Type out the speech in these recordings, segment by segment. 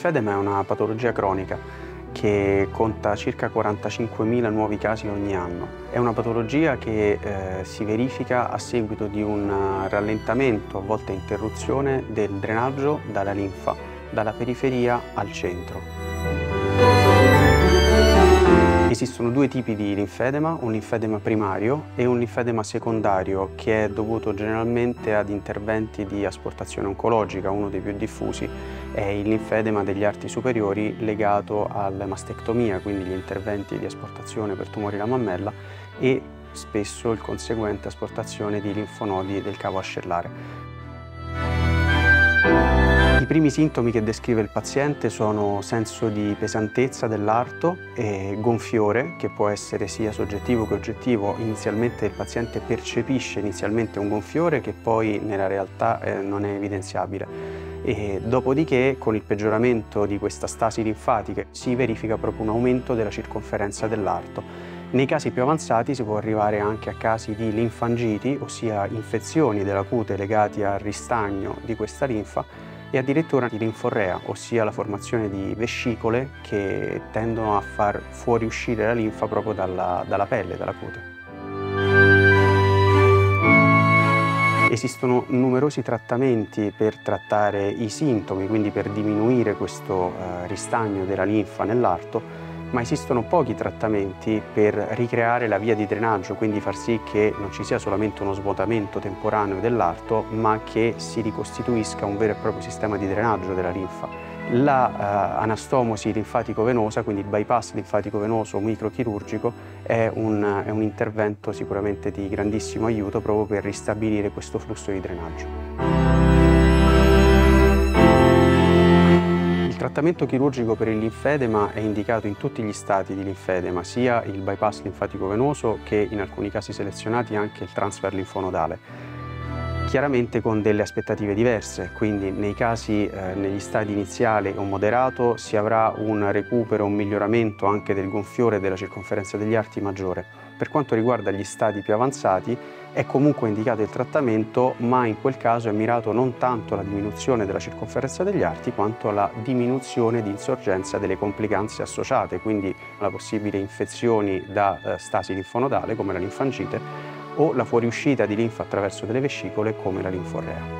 linfedema è una patologia cronica che conta circa 45.000 nuovi casi ogni anno. È una patologia che si verifica a seguito di un rallentamento, a volte interruzione, del drenaggio dalla linfa, dalla periferia al centro. Esistono due tipi di linfedema, un linfedema primario e un linfedema secondario che è dovuto generalmente ad interventi di asportazione oncologica. Uno dei più diffusi è il linfedema degli arti superiori legato alla mastectomia, quindi gli interventi di asportazione per tumori alla mammella e spesso il conseguente asportazione di linfonodi del cavo ascellare. I primi sintomi che descrive il paziente sono senso di pesantezza dell'arto e gonfiore, che può essere sia soggettivo che oggettivo. Inizialmente il paziente percepisce inizialmente un gonfiore che poi nella realtà non è evidenziabile. E dopodiché, con il peggioramento di questa stasi linfatica, si verifica proprio un aumento della circonferenza dell'arto. Nei casi più avanzati si può arrivare anche a casi di linfangiti, ossia infezioni della cute legati al ristagno di questa linfa, e addirittura di linforrea, ossia la formazione di vescicole che tendono a far fuoriuscire la linfa proprio dalla pelle, dalla cute. Esistono numerosi trattamenti per trattare i sintomi, quindi per diminuire questo ristagno della linfa nell'arto, ma esistono pochi trattamenti per ricreare la via di drenaggio, quindi far sì che non ci sia solamente uno svuotamento temporaneo dell'arto, ma che si ricostituisca un vero e proprio sistema di drenaggio della linfa. La anastomosi linfatico-venosa, quindi il bypass linfatico-venoso microchirurgico, è un intervento sicuramente di grandissimo aiuto proprio per ristabilire questo flusso di drenaggio. Il trattamento chirurgico per il linfedema è indicato in tutti gli stati di linfedema, sia il bypass linfatico-venoso che in alcuni casi selezionati anche il transfer linfonodale. Chiaramente con delle aspettative diverse, quindi nei casi negli stadi iniziali o moderato si avrà un recupero, un miglioramento anche del gonfiore e della circonferenza degli arti maggiore. Per quanto riguarda gli stadi più avanzati è comunque indicato il trattamento, ma in quel caso è mirato non tanto alla diminuzione della circonferenza degli arti quanto alla diminuzione di insorgenza delle complicanze associate, quindi la possibile infezioni da stasi linfonodale come la linfangite o la fuoriuscita di linfa attraverso delle vescicole come la linforrea.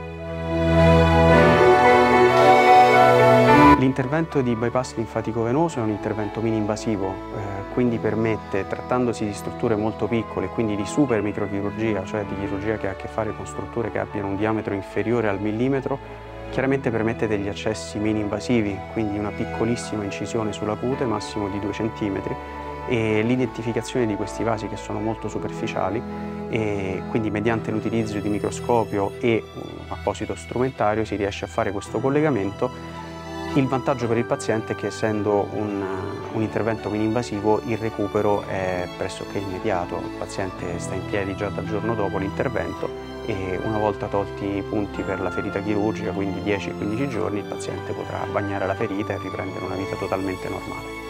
L'intervento di bypass linfatico-venoso è un intervento mini-invasivo, quindi permette, trattandosi di strutture molto piccole, quindi di super microchirurgia, cioè di chirurgia che ha a che fare con strutture che abbiano un diametro inferiore al millimetro, chiaramente permette degli accessi mini-invasivi, quindi una piccolissima incisione sulla cute, massimo di 2 cm, e l'identificazione di questi vasi che sono molto superficiali, e quindi mediante l'utilizzo di microscopio e un apposito strumentario si riesce a fare questo collegamento. Il vantaggio per il paziente è che, essendo un intervento mini-invasivo, il recupero è pressoché immediato. Il paziente sta in piedi già dal giorno dopo l'intervento e una volta tolti i punti per la ferita chirurgica, quindi 10-15 giorni, il paziente potrà bagnare la ferita e riprendere una vita totalmente normale.